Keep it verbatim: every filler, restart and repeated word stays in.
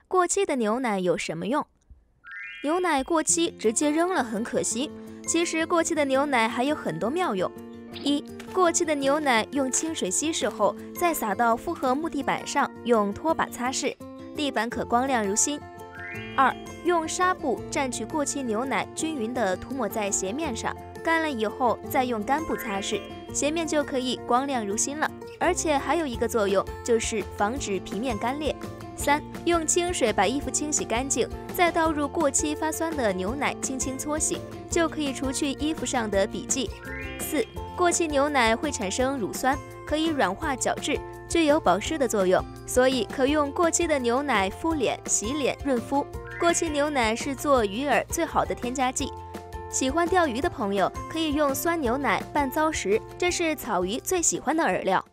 过期的牛奶有什么用？牛奶过期直接扔了很可惜，其实过期的牛奶还有很多妙用。一、过期的牛奶用清水稀释后，再撒到复合木地板上，用拖把擦拭，地板可光亮如新。二、用纱布蘸取过期牛奶，均匀地涂抹在鞋面上，干了以后再用干布擦拭，鞋面就可以光亮如新了。而且还有一个作用，就是防止皮面干裂。三、用清水把衣服清洗干净，再倒入过期发酸的牛奶，轻轻搓洗，就可以除去衣服上的笔记。四、过期牛奶会产生乳酸，可以软化角质，具有保湿的作用，所以可用过期的牛奶敷脸、洗脸、润肤。过期牛奶是做鱼饵最好的添加剂。喜欢钓鱼的朋友可以用酸牛奶拌糟食，这是草鱼最喜欢的饵料。